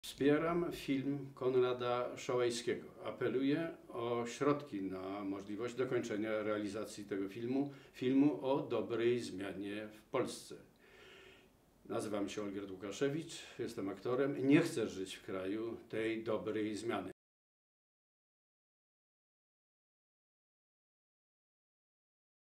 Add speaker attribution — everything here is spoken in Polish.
Speaker 1: Wspieram film Konrada Szołajskiego. Apeluję o środki na możliwość dokończenia realizacji tego filmu o dobrej zmianie w Polsce. Nazywam się Olgierd Łukaszewicz, jestem aktorem. Nie chcę żyć w kraju tej dobrej zmiany.